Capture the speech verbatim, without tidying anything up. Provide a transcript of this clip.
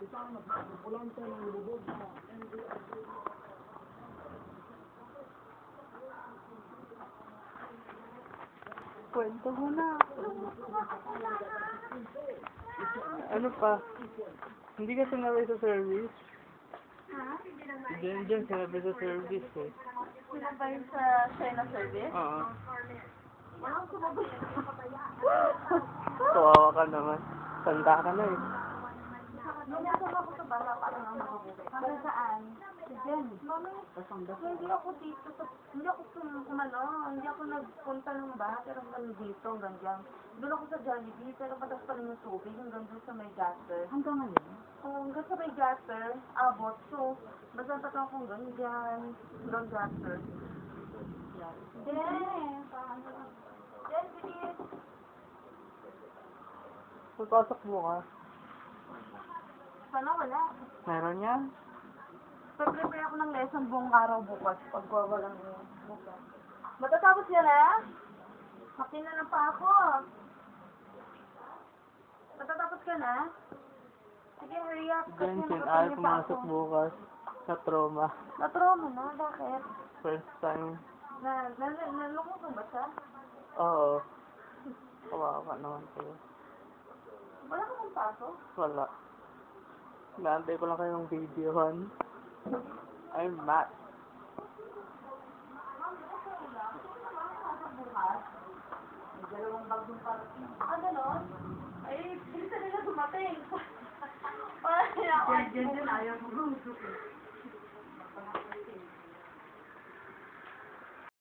Kwento mo na. Ano pa? Hindi ka sinabi sa service? Ha? Diyan, diyan, sinabi sa service eh. Sinabay sa China service? Oo. Walang sumabay. Kawawa ka naman. Tanda ka na eh. Nung nasama ko sa bala, parang ang makabuti. Hanggang saan? Si Jen. Mami, hindi ako dito. Sa, hindi ako kum- kumano. Hindi ako nagpunta ng baha. Pero hanggang dito, hanggang dyan. Doon ako sa Jollibee. Pero patas pa rin yung tubig. Hanggang doon sa may gaster. Hanggang ngayon? Oo, hanggang sa may gaster. Abot. So, basta tatang akong hanggang dyan. Hanggang gaster. Jen! Jen, bilis! Pagpasok mo ka. Sana wala. Meron yan? Pag-prepare ako ng lesson buong araw bukas. Pag walang bukas. Matatapos yan, ha? Makina na pa ako. Matatapos ka na? Sige, hurry up. Diyan, sin nakapagod ay pa pumasok ako. bukas. Sa trauma. Na-trauma na? Bakit? First time. Na, na, na, nalukong ba siya? Oo. Kawawa ka naman kayo. Wala ka bang pasok? Wala. Naantay ko lang kayong videohan. I'm mad. Dalawang bagong parating. Ah, gano'n? Ay, bilisan nila dumating. Ay, ako. Diyan, diyan, ayaw mo.